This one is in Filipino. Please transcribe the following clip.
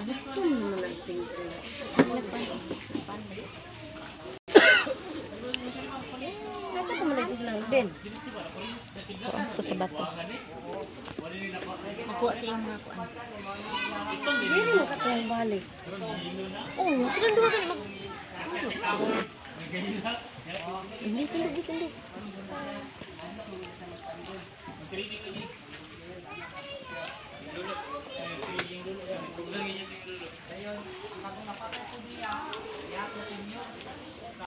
Gutom naman ang singkre. Nasa ko muna ito silang din. Kuan to sa bato. Ako sa iyong mga kuan. Hindi mo katong balik. Oh, silang duha ka mag. Hindi, tindog.